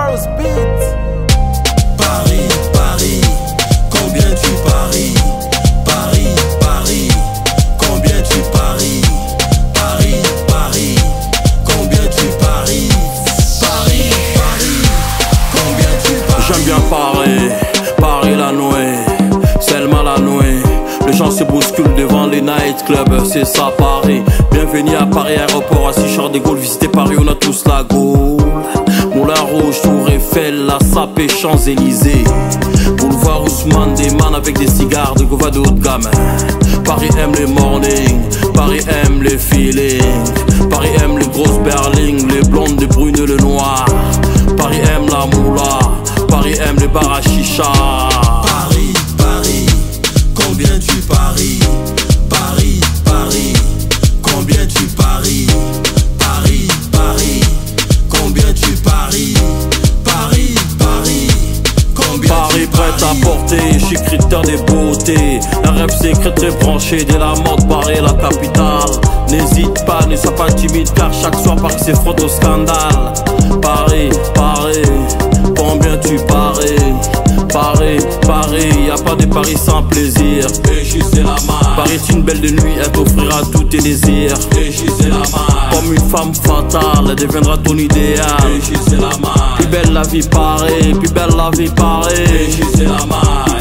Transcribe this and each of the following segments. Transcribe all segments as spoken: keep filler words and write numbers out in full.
Sparrow's Beat. Paris, Paris, combien tu paries? Paris, Paris, combien tu paries? Paris, Paris, combien tu paries? Paris, Paris, combien tu paries? J'aime bien Paris, Paris la nuit, Selma la nuit. Les gens se bousculent devant les nightclubs, c'est ça Paris. Bienvenue à Paris aéroport, à Sichard de Gaulle. Visiter Paris, on a tous la Gaule. Moulin Rouge, Tour Eiffel, la Sapé, Champs-Élysées. Boulevard Ousmane, des man avec des cigares de Gova de haut de gamme. Paris aime les mornings, Paris aime les feelings. Paris aime les grosses berlines, les blondes, les brunes, le noir. Paris aime la moula, Paris aime les bars à chicha. Paris, Paris, combien tu paries? Paris, Paris, combien tu paries? Paris, Paris, combien tu paries? Paris, Paris, combien Paris tu prêt paries? à porter, je suis critère des beautés. Un rêve secret très branché, dès la mode Paris la capitale. N'hésite pas, ne sois pas timide, car chaque soir Paris se frotte au scandale. Paris, Paris, combien tu paries? Paris, Paris, y a pas de Paris sans plaisir. Et juste la main. Paris est une belle de nuit, elle t'offrira tous tes désirs. Et juste la main. Comme une femme fatale, elle deviendra ton idéal. Et juste la main. Plus belle la vie Paris, plus belle la vie Et Paris. juste la main.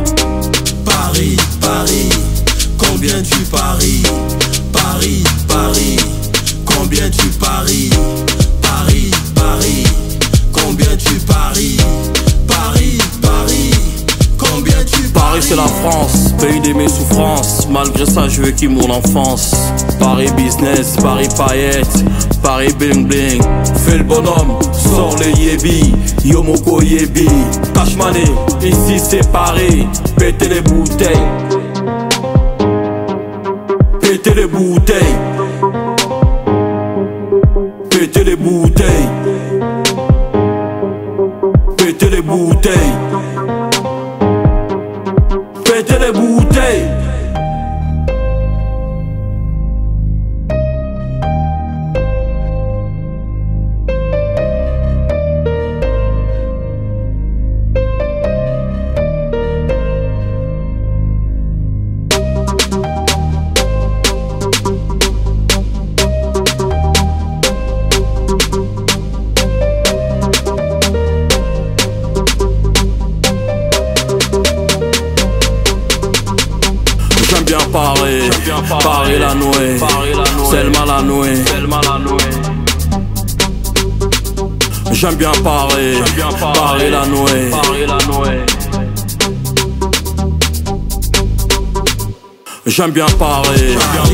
Paris, Paris, combien tu paries? Paris, Paris, combien tu paries? Paris, Paris, combien tu paries? Paris, Paris, combien tu paries? Paris c'est la France, pays de mes souffrances. Malgré ça j'ai vécu mon enfance. Paris business, Paris paillettes, Paris bling bling. Fais le bonhomme, sors les yébi, Yomoko yébi. Cash money, ici c'est Paris. Pétez les bouteilles, pétez les bouteilles, pétez les bouteilles, pétez les bouteilles, pétez les bouteilles. J'aime bien Paris, Paris la nuit, Selma la nuit. J'aime bien Paris, Paris la nuit. J'aime bien Paris.